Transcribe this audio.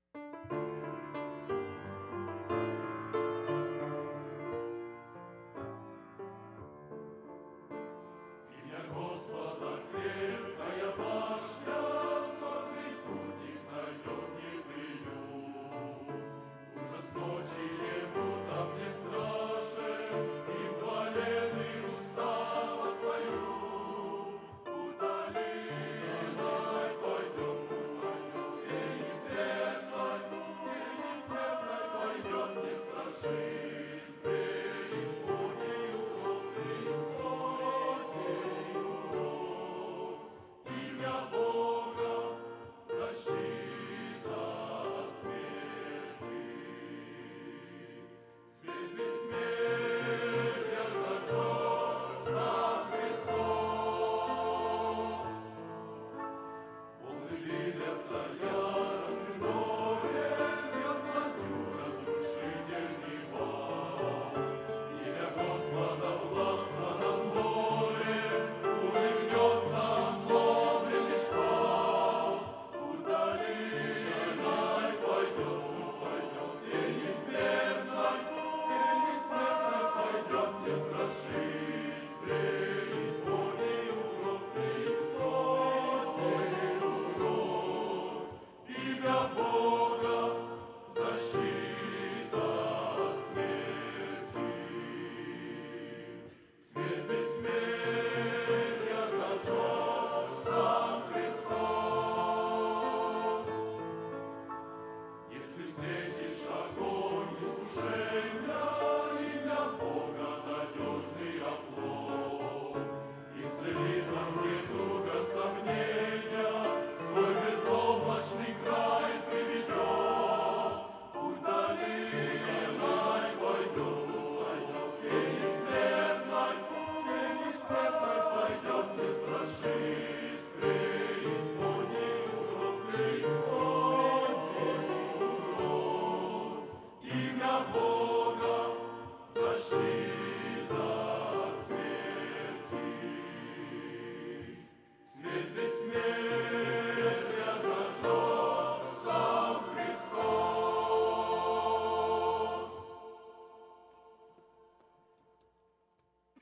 Имя Господа крепкая башня, скорбный путник найдет не приют. Ужас ночи ему там не страшен, им хваленные уста воспоют. Удали, пойдет путь, и смертной пойдет, не страшись, преисподнею имя Бога, защита от смерти. Свет бессмертия зажег сам Христос. Волны двигаться яростным морем, бьет ладью разрушительный вал. Имя Господа властно над морем, улыбнется озлобленный шквал. Удали, пойдет, путь пойдет, тени смертной пойдет, не страшись, преисподней угроз. Имя Бога, защита от смерти. Свет бессмертия зажег сам Христос. Если встретишь огонь искушения, имя Бога надежный оплот. Исцелит нам недуга сомнения, свой безоблачный край приведет. Удали, пойдет, тени смертной